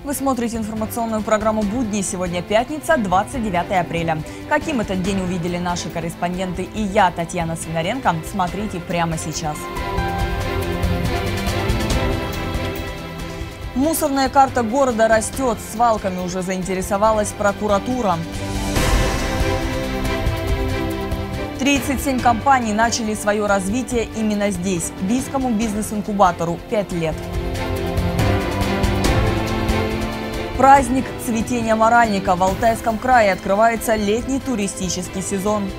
Вы смотрите информационную программу «Будни». Сегодня пятница, 29 апреля. Каким этот день увидели наши корреспонденты и я, Татьяна Свинаренко, смотрите прямо сейчас. Мусорная карта города растет. Свалками уже заинтересовалась прокуратура. 37 компаний начали свое развитие именно здесь. Бийскому бизнес-инкубатору 5 лет. Праздник цветения моральника. В Алтайском крае открывается летний туристический сезон.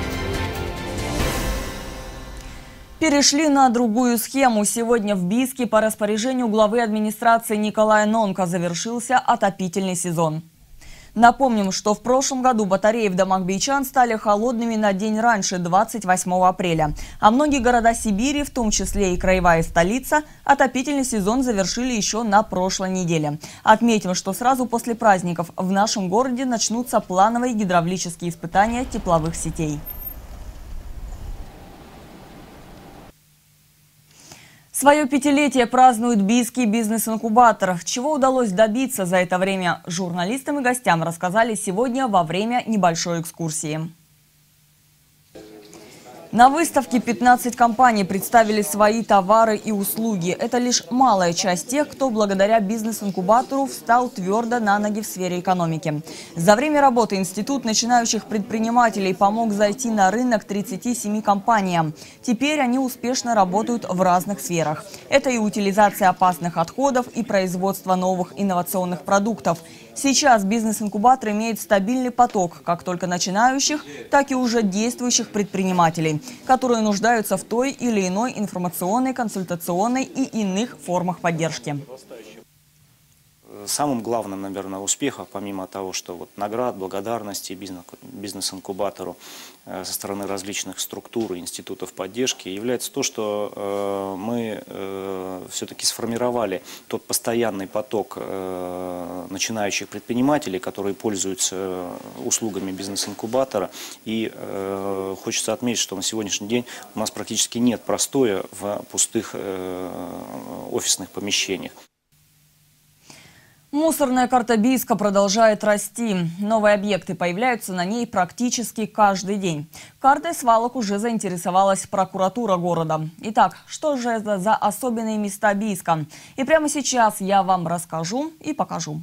Перешли на другую схему. Сегодня в Бийске по распоряжению главы администрации Николая Нонка завершился отопительный сезон. Напомним, что в прошлом году батареи в домах бийчан стали холодными на день раньше, 28 апреля. А многие города Сибири, в том числе и краевая столица, отопительный сезон завершили еще на прошлой неделе. Отметим, что сразу после праздников в нашем городе начнутся плановые гидравлические испытания тепловых сетей. Свое пятилетие празднует Бийский бизнес-инкубатор. Чего удалось добиться за это время, журналистам и гостям рассказали сегодня во время небольшой экскурсии. На выставке 15 компаний представили свои товары и услуги. Это лишь малая часть тех, кто благодаря бизнес-инкубатору встал твердо на ноги в сфере экономики. За время работы институт начинающих предпринимателей помог зайти на рынок 37 компаниям. Теперь они успешно работают в разных сферах. Это и утилизация опасных отходов, и производство новых инновационных продуктов. Сейчас бизнес-инкубатор имеет стабильный поток как только начинающих, так и уже действующих предпринимателей, которые нуждаются в той или иной информационной, консультационной и иных формах поддержки. Самым главным, наверное, успехом, помимо того, что вот наград, благодарности бизнес-инкубатору со стороны различных структур и институтов поддержки, является то, что мы все-таки сформировали тот постоянный поток начинающих предпринимателей, которые пользуются услугами бизнес-инкубатора. И хочется отметить, что на сегодняшний день у нас практически нет простоя в пустых офисных помещениях. Мусорная карта Бийска продолжает расти. Новые объекты появляются на ней практически каждый день. Картой свалок уже заинтересовалась прокуратура города. Итак, что же это за особенные места Бийска? И прямо сейчас я вам расскажу и покажу.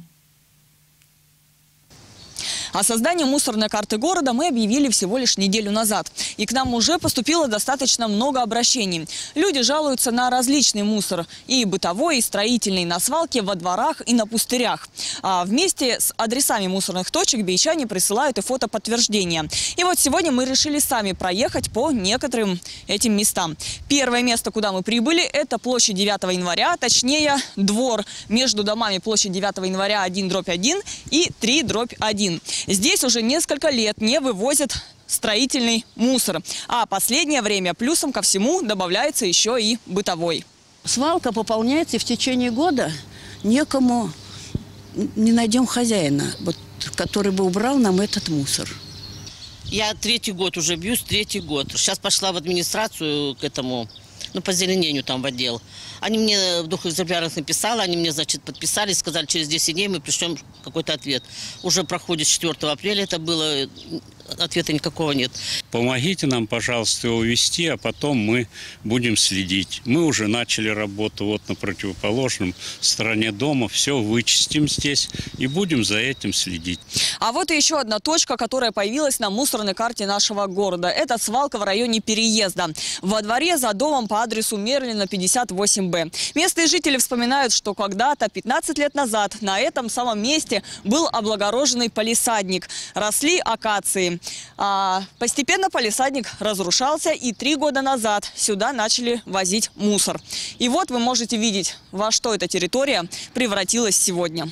О создании мусорной карты города мы объявили всего лишь неделю назад. И к нам уже поступило достаточно много обращений. Люди жалуются на различный мусор. И бытовой, и строительный, на свалке, во дворах и на пустырях. А вместе с адресами мусорных точек бийчане присылают и фотоподтверждения. И вот сегодня мы решили сами проехать по некоторым этим местам. Первое место, куда мы прибыли, это площадь 9 января, точнее двор между домами площадь 9 января 1/1 и 3/1. Здесь уже несколько лет не вывозят строительный мусор. А последнее время плюсом ко всему добавляется еще и бытовой. Свалка пополняется, и в течение года некому не найдем хозяина, вот, который бы убрал нам этот мусор. Я 3-й год уже бьюсь, 3-й год. Сейчас пошла в администрацию к этому, по зеленению там в отдел. Они мне в 2 экземплярах написали, они мне, значит, подписали, сказали, через 10 дней мы пришлем какой-то ответ. Уже проходит 4 апреля, это было, ответа никакого нет. Помогите нам, пожалуйста, его вести, а потом мы будем следить. Мы уже начали работу вот на противоположном стороне дома, все вычистим здесь и будем за этим следить. А вот и еще одна точка, которая появилась на мусорной карте нашего города. Это свалка в районе переезда. Во дворе за домом по адресу Мерлина 58Б. Местные жители вспоминают, что когда-то, 15 лет назад, на этом самом месте был облагороженный палисадник. Росли акации. Постепенно палисадник разрушался, и 3 года назад сюда начали возить мусор. И вот вы можете видеть, во что эта территория превратилась сегодня.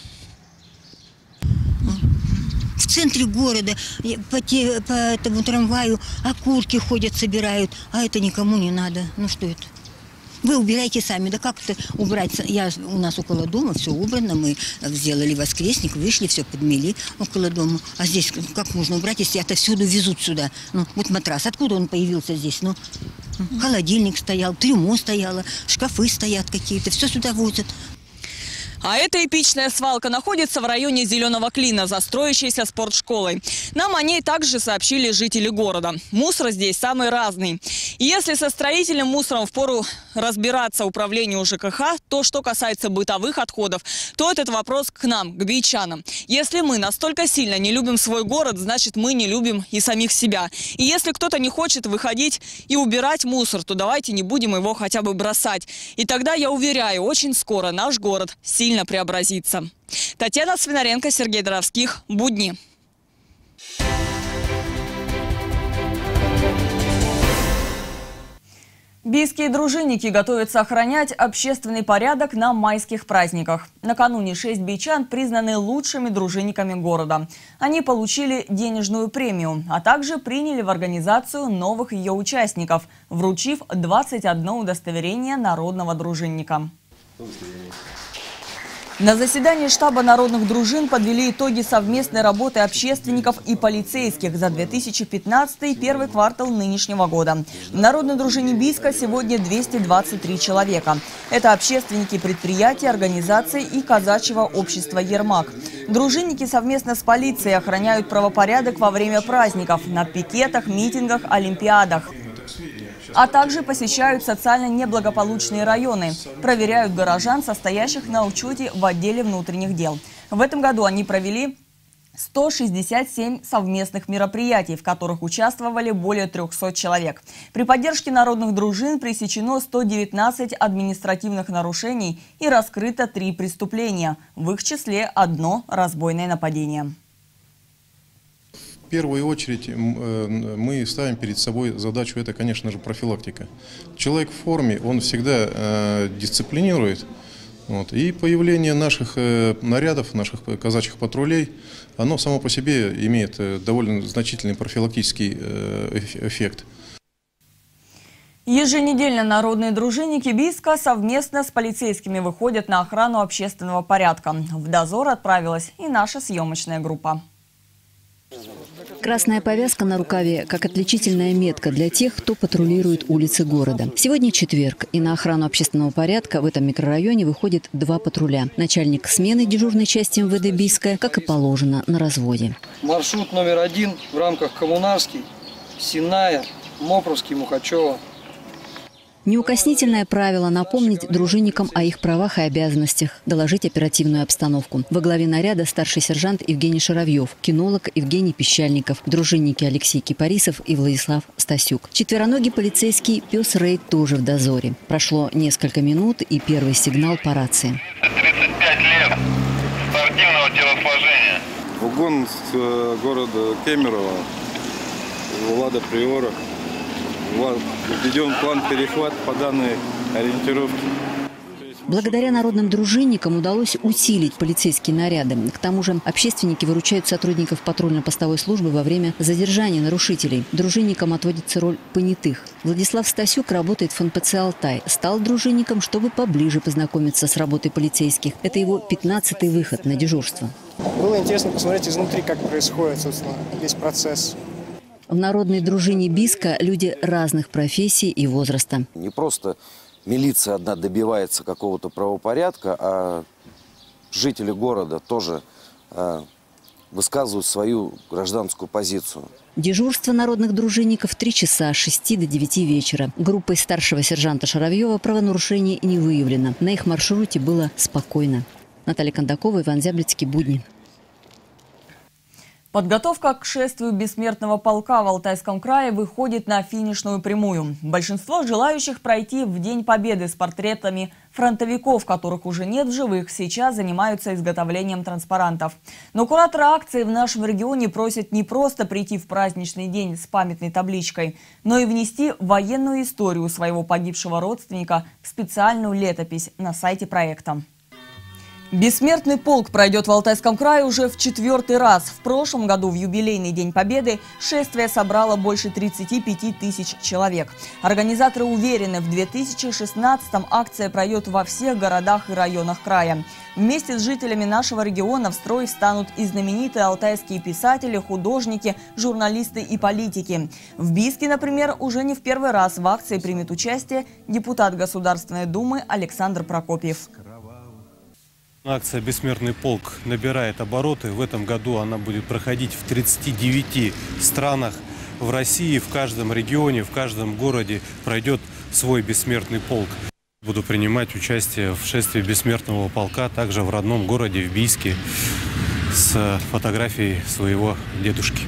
В центре города по этому трамваю окурки ходят, собирают, а это никому не надо. Ну что это? Вы убирайте сами. Да как это убрать? У нас около дома все убрано. Мы сделали воскресник, вышли, все подмели около дома. А здесь как можно убрать, если это всюду везут сюда? Ну, вот матрас. Откуда он появился здесь? Ну, холодильник стоял, трюмо стояло, шкафы стоят какие-то. Все сюда возят. А эта эпичная свалка находится в районе Зеленого Клина, за строящейся спортшколой. Нам о ней также сообщили жители города. Мусор здесь самый разный. И если со строительным мусором впору разбираться управлению ЖКХ, то что касается бытовых отходов, то этот вопрос к нам, к бичанам. Если мы настолько сильно не любим свой город, значит мы не любим и самих себя. И если кто-то не хочет выходить и убирать мусор, то давайте не будем его хотя бы бросать. И тогда, я уверяю, очень скоро наш город сильно преобразится. Татьяна Свинаренко, Сергей Доровских. Будни. Бийские дружинники готовятся охранять общественный порядок на майских праздниках. Накануне 6 бичан признаны лучшими дружинниками города. Они получили денежную премию, а также приняли в организацию новых ее участников, вручив 21 удостоверение народного дружинника. На заседании штаба народных дружин подвели итоги совместной работы общественников и полицейских за 2015 первый квартал нынешнего года. В народной дружине Бийска сегодня 223 человека. Это общественники предприятий, организаций и казачьего общества «Ермак». Дружинники совместно с полицией охраняют правопорядок во время праздников, на пикетах, митингах, олимпиадах. А также посещают социально неблагополучные районы, проверяют горожан, состоящих на учете в отделе внутренних дел. В этом году они провели 167 совместных мероприятий, в которых участвовали более 300 человек. При поддержке народных дружин пресечено 119 административных нарушений и раскрыто 3 преступления, в их числе 1 разбойное нападение. В первую очередь мы ставим перед собой задачу, это, конечно же, профилактика. Человек в форме, он всегда дисциплинирует. И появление наших нарядов, наших казачьих патрулей, оно само по себе имеет довольно значительный профилактический эффект. Еженедельно народные дружинники Бийска совместно с полицейскими выходят на охрану общественного порядка. В дозор отправилась и наша съемочная группа. Красная повязка на рукаве как отличительная метка для тех, кто патрулирует улицы города. Сегодня четверг, и на охрану общественного порядка в этом микрорайоне выходит 2 патруля. Начальник смены дежурной части МВД Бийска, как и положено, на разводе. Маршрут номер 1 в рамках Коммунарский, Синая, Мопровский, Мухачева. Неукоснительное правило – напомнить дружинникам о их правах и обязанностях, доложить оперативную обстановку. Во главе наряда старший сержант Евгений Шаровьев, кинолог Евгений Пищальников, дружинники Алексей Кипарисов и Владислав Стасюк. Четвероногий полицейский пес Рейд тоже в дозоре. Прошло несколько минут и первый сигнал по рации. 35 лет спортивного телосложения. Угон с города Кемерово, Влада Приора. Введен план перехват по данной ориентировке. Благодаря народным дружинникам удалось усилить полицейские наряды. К тому же общественники выручают сотрудников патрульно-постовой службы во время задержания нарушителей. Дружинникам отводится роль понятых. Владислав Стасюк работает в ФНПЦ «Алтай». Стал дружинником, чтобы поближе познакомиться с работой полицейских. Это его 15-й выход на дежурство. Было интересно посмотреть изнутри, как происходит, собственно, весь процесс. В народной дружине Бийска люди разных профессий и возраста. Не просто милиция одна добивается какого-то правопорядка, а жители города тоже высказывают свою гражданскую позицию. Дежурство народных дружинников 3 часа с 6 до 9 вечера. Группой старшего сержанта Шаровьева правонарушений не выявлено. На их маршруте было спокойно. Наталья Кондакова, Иван Зяблицкий, будни. Подготовка к шествию бессмертного полка в Алтайском крае выходит на финишную прямую. Большинство желающих пройти в День Победы с портретами фронтовиков, которых уже нет в живых, сейчас занимаются изготовлением транспарантов. Но кураторы акции в нашем регионе просят не просто прийти в праздничный день с памятной табличкой, но и внести военную историю своего погибшего родственника в специальную летопись на сайте проекта. Бессмертный полк пройдет в Алтайском крае уже в 4-й раз. В прошлом году в юбилейный День Победы шествие собрало больше 35 тысяч человек. Организаторы уверены, в 2016-м акция пройдет во всех городах и районах края. Вместе с жителями нашего региона в строй встанут и знаменитые алтайские писатели, художники, журналисты и политики. В Бийске, например, уже не в первый раз в акции примет участие депутат Государственной Думы Александр Прокопьев. Акция «Бессмертный полк» набирает обороты. В этом году она будет проходить в 39 странах. В России, в каждом регионе, в каждом городе пройдет свой бессмертный полк. Буду принимать участие в шествии бессмертного полка также в родном городе, в Бийске, с фотографией своего дедушки.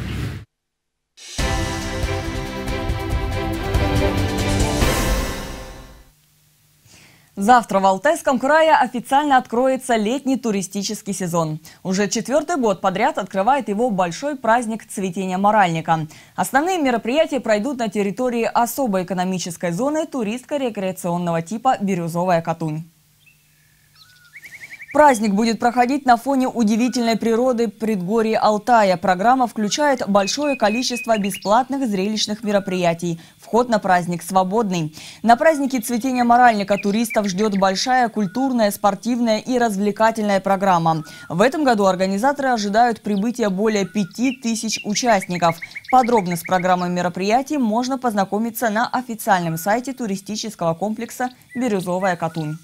Завтра в Алтайском крае официально откроется летний туристический сезон. Уже 4-й год подряд открывает его большой праздник цветения моральника. Основные мероприятия пройдут на территории особой экономической зоны туристско-рекреационного типа «Бирюзовая Катунь». Праздник будет проходить на фоне удивительной природы предгорья Алтая. Программа включает большое количество бесплатных зрелищных мероприятий. Вход на праздник свободный. На празднике цветения моральника туристов ждет большая культурная, спортивная и развлекательная программа. В этом году организаторы ожидают прибытия более 5000 участников. Подробно с программой мероприятий можно познакомиться на официальном сайте туристического комплекса «Бирюзовая Катунь».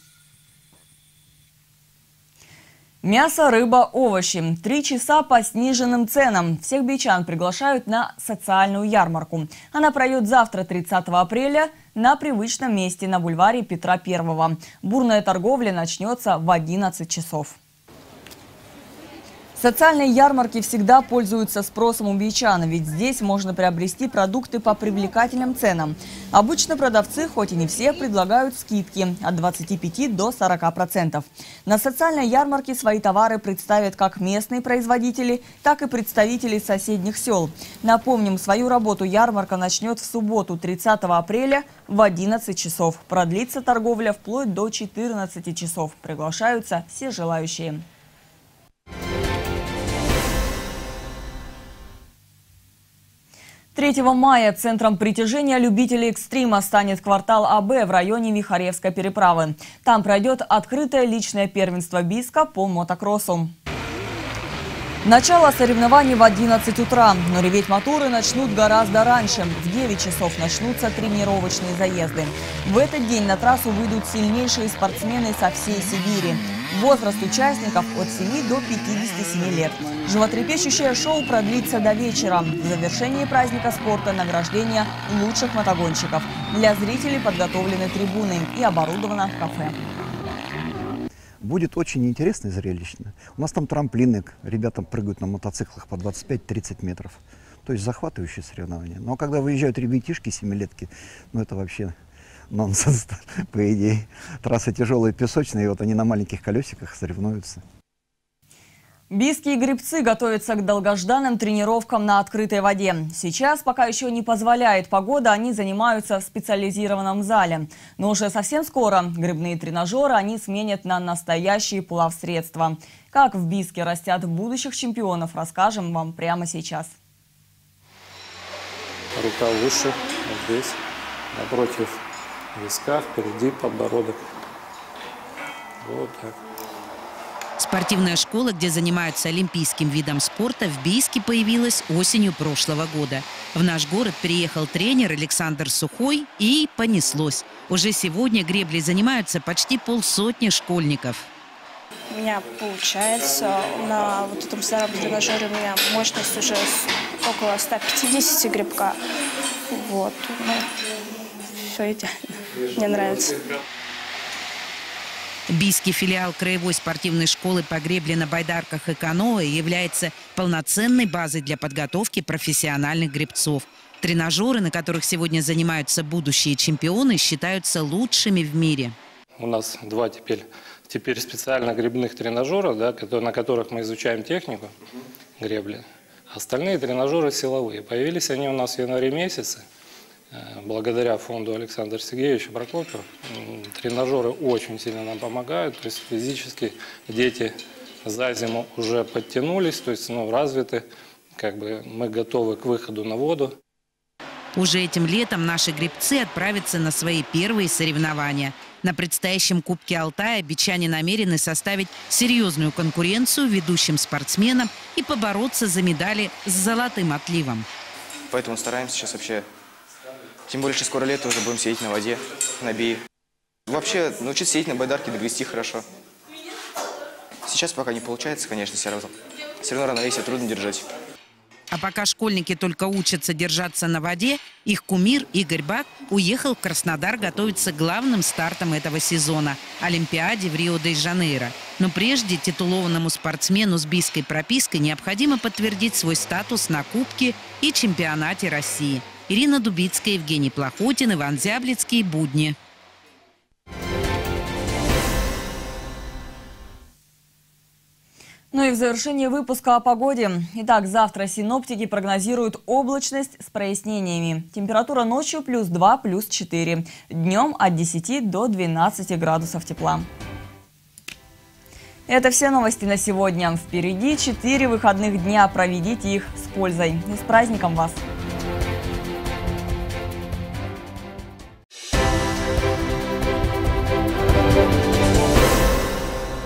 Мясо, рыба, овощи. 3 часа по сниженным ценам. Всех бичан приглашают на социальную ярмарку. Она пройдет завтра, 30 апреля, на привычном месте на бульваре Петра I. Бурная торговля начнется в 11 часов. Социальные ярмарки всегда пользуются спросом у бичан, ведь здесь можно приобрести продукты по привлекательным ценам. Обычно продавцы, хоть и не все, предлагают скидки от 25 до 40%. На социальной ярмарке свои товары представят как местные производители, так и представители соседних сел. Напомним, свою работу ярмарка начнет в субботу, 30 апреля в 11 часов. Продлится торговля вплоть до 14 часов. Приглашаются все желающие. 3 мая центром притяжения любителей экстрима станет квартал АБ в районе Вихаревской переправы. Там пройдет открытое личное первенство Бийска по мотокроссу. Начало соревнований в 11 утра, но реветь моторы начнут гораздо раньше. В 9 часов начнутся тренировочные заезды. В этот день на трассу выйдут сильнейшие спортсмены со всей Сибири. Возраст участников от 7 до 57 лет. Животрепещущее шоу продлится до вечера. В завершении праздника спорта награждение лучших мотогонщиков. Для зрителей подготовлены трибуны и оборудовано кафе. Будет очень интересно и зрелищно. У нас там трамплины, ребята прыгают на мотоциклах по 25-30 метров. То есть захватывающие соревнования. Но когда выезжают ребятишки, 7-летки, ну это вообще нонсенс, по идее. Трасса тяжелая, песочная, и вот они на маленьких колесиках соревнуются. Бийские гребцы готовятся к долгожданным тренировкам на открытой воде. Сейчас, пока еще не позволяет погода, они занимаются в специализированном зале. Но уже совсем скоро гребные тренажеры они сменят на настоящие плавсредства. Как в Бийске растят будущих чемпионов, расскажем вам прямо сейчас. Рука выше, вот здесь, напротив виска, впереди подбородок. Вот так. Спортивная школа, где занимаются олимпийским видом спорта, в Бийске появилась осенью прошлого года. В наш город приехал тренер Александр Сухой, и понеслось. Уже сегодня греблей занимаются почти полсотни школьников. У меня получается, на вот этом старом тренажере у меня мощность уже около 150 гребка. Вот, ну, все идеально, мне нравится. Бийский филиал Краевой спортивной школы по гребле на байдарках и каноэ является полноценной базой для подготовки профессиональных гребцов. Тренажеры, на которых сегодня занимаются будущие чемпионы, считаются лучшими в мире. У нас два теперь специально гребных тренажера, да, на которых мы изучаем технику гребли. Остальные тренажеры силовые. Появились они у нас в январе месяце. Благодаря фонду Александра Сергеевича Прокопьева тренажеры очень сильно нам помогают. То есть физически дети за зиму уже подтянулись, то есть развиты, мы готовы к выходу на воду. Уже этим летом наши гребцы отправятся на свои первые соревнования. На предстоящем Кубке Алтая бичане намерены составить серьезную конкуренцию ведущим спортсменам и побороться за медали с золотым отливом. Поэтому стараемся сейчас вообще. Тем более, что скоро лето, уже будем сидеть на воде, на Бии. Вообще, научиться сидеть на байдарке, догрести хорошо. Сейчас пока не получается, конечно, все равно равновесие трудно держать. А пока школьники только учатся держаться на воде, их кумир Игорь Бак уехал в Краснодар готовиться к главным стартам этого сезона – Олимпиаде в Рио-де-Жанейро. Но прежде титулованному спортсмену с бийской пропиской необходимо подтвердить свой статус на Кубке и чемпионате России. Ирина Дубицкая, Евгений Плохотин, Иван Зяблицкий. Будни. Ну и в завершении выпуска о погоде. Итак, завтра синоптики прогнозируют облачность с прояснениями. Температура ночью +2, +4. Днем от 10 до 12 градусов тепла. Это все новости на сегодня. Впереди 4 выходных дня. Проведите их с пользой. И с праздником вас!